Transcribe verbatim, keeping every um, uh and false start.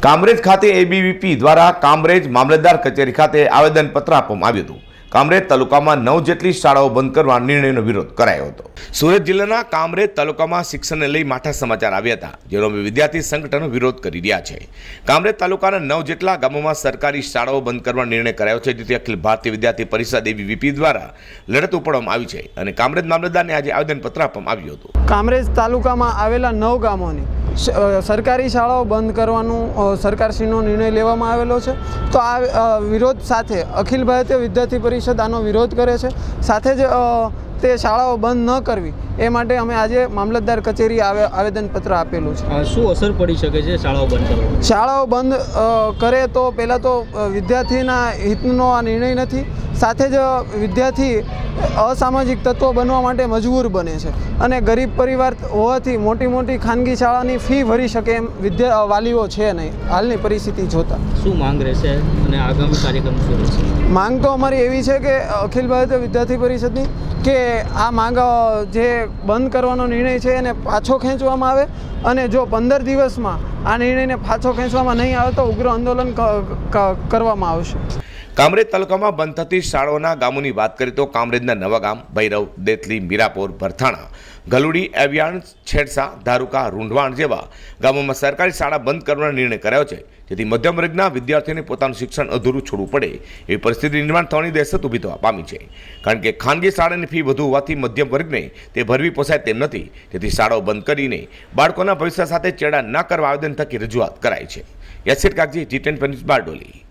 કામરેજ ખાતે એબીવીપી દ્વારા કામરેજ મામલતદાર કચેરી ખાતે આવેદનપત્ર આપવામાં આવ્યું હતું। કામરેજ તાલુકામાં નવ જેટલી શાળાઓ બંધ કરવા નિર્ણયનો વિરોધ કરાયો હતો। સુરત જિલ્લાના કામરેજ તાલુકામાં શિક્ષણને લઈ માઠા સમાચાર આવ્યા હતા, જેનો વિદ્યાર્થી સંગઠનો વિરોધ કરી રહ્યા છે। કામરેજ તાલુકાના નવ જેટલા ગામોમાં સરકારી શાળાઓ બંધ કરવા નિર્ણય કરાયો છે, જેથી અખિલ ભારતીય વિદ્યાર્થી પરિષદ એબીવીપી દ્વારા લડત ઉપાડવામાં આવી છે અને કામરેજ મામલતદારને આજે આવેદનપત્ર આપવામાં આવ્યું હતું। કામરેજ તાલુકામાં આવેલા નવ ગામોની સરકારી શાળાઓ બંધ કરવાનું સરકારશ્રીનો નિર્ણય લેવામાં આવેલો છે। તો આ વિરોધ સાથે અખિલ ભારતીય વિદ્યાર્થી પરિષદ આનો વિરોધ કરે છે। સાથે જ તે શાળાઓ બંધ ન કરવી એ માટે અમે આજે મામલતદાર કચેરી આવેદનપત્ર આપેલું છે। શું અસર પડી શકે છે શાળાઓ બંધ કરવાની? શાળાઓ બંધ કરે તો પહેલાં તો વિદ્યાર્થીના હિતનો આ નિર્ણય નથી, સાથે જ વિદ્યાર્થી અસામાજિક તત્વો બનવા માટે મજબૂર બને છે અને ગરીબ પરિવાર હોવાથી મોટી મોટી ખાનગી શાળાની ફી ભરી શકે એમ વિદ્યા વાલીઓ છે નહીં હાલની પરિસ્થિતિ જોતા। શું માંગ રહેશે અને આગામી કાર્યક્રમ શું રહેશે? માંગ તો અમારી એવી છે કે અખિલ ભારતીય વિદ્યાર્થી પરિષદની કે આ માંગ જે બંધ કરવાનો નિર્ણય છે એને પાછો ખેંચવામાં આવે અને જો પંદર દિવસમાં આ નિર્ણયને પાછો ખેંચવામાં નહીં આવે તો ઉગ્ર આંદોલન કરવામાં આવશે। કામરેજ તાલુકામાં બંધ થતી શાળાઓના ગામોની વાત કરીએ તો કામરેજના નવા ગામ, ભૈરવ, દેતલી, મીરાપોર, ભરથાણા, ગલુડી, એવિયાણ, છેડસા, ધારુકા, રૂંઢવાણ જેવા ગામોમાં સરકારી શાળા બંધ કરવાનો નિર્ણય કરાયો છે, જેથી મધ્યમ વર્ગના વિદ્યાર્થીઓને પોતાનું શિક્ષણ અધૂરું છોડવું પડે એવી પરિસ્થિતિ નિર્માણ થવાની દહેશત ઊભી થવા પામી છે। કારણ કે ખાનગી શાળાની ફી વધુ હોવાથી મધ્યમ વર્ગને તે ભરવી પોસાય તેમ નથી, તેથી શાળાઓ બંધ કરીને બાળકોના ભવિષ્ય સાથે ચેડા ન કરવા આવેદન થકી રજૂઆત કરાઈ છે। Yasir Kagzi, G ten Bardoli.